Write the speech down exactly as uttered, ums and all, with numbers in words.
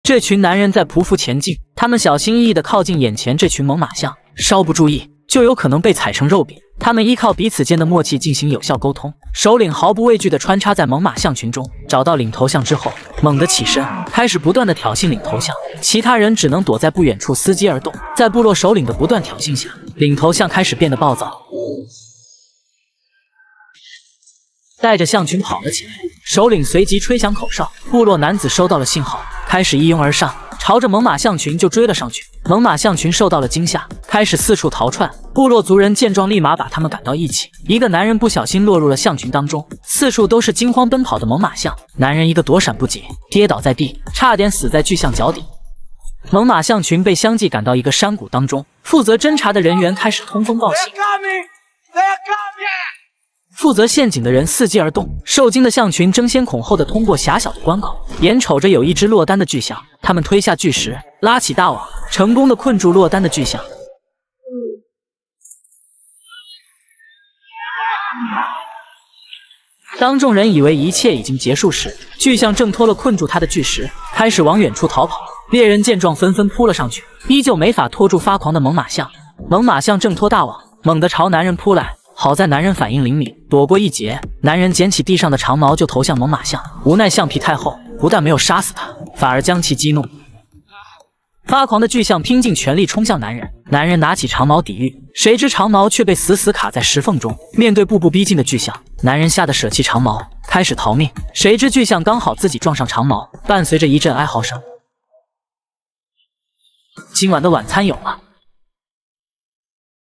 这群男人在匍匐前进，他们小心翼翼地靠近眼前这群猛犸象，稍不注意就有可能被踩成肉饼。他们依靠彼此间的默契进行有效沟通。首领毫不畏惧地穿插在猛犸象群中，找到领头象之后，猛地起身，开始不断地挑衅领头象。其他人只能躲在不远处伺机而动。在部落首领的不断挑衅下，领头象开始变得暴躁，带着象群跑了起来。首领随即吹响口哨，部落男子收到了信号，开始一拥而上，朝着猛犸象群就追了上去。猛犸象群受到了惊吓，开始四处逃窜。部落族人见状，立马把他们赶到一起。一个男人不小心落入了象群当中，四处都是惊慌奔跑的猛犸象。男人一个躲闪不及，跌倒在地，差点死在巨象脚底。猛犸象群被相继赶到一个山谷当中，负责侦查的人员开始通风报信。负责陷阱的人伺机而动，受惊的象群争先恐后的通过狭小的关口，眼瞅着有一只落单的巨象，他们推下巨石，拉起大网，成功的困住落单的巨象。当众人以为一切已经结束时，巨象挣脱了困住他的巨石，开始往远处逃跑。猎人见状纷纷扑了上去，依旧没法拖住发狂的猛犸象。猛犸象挣脱大网，猛地朝男人扑来。好在男人反应灵敏，躲过一劫。男人捡起地上的长矛就投向猛犸象，无奈橡皮太厚，不但没有杀死他，反而将其激怒。发狂的巨象拼尽全力冲向男人，男人拿起长矛抵御，谁知长矛却被死死卡在石缝中。面对步步逼近的巨象，男人吓得舍弃长矛，开始逃命。谁知巨象刚好自己撞上长矛，伴随着一阵哀嚎声。今晚的晚餐有了。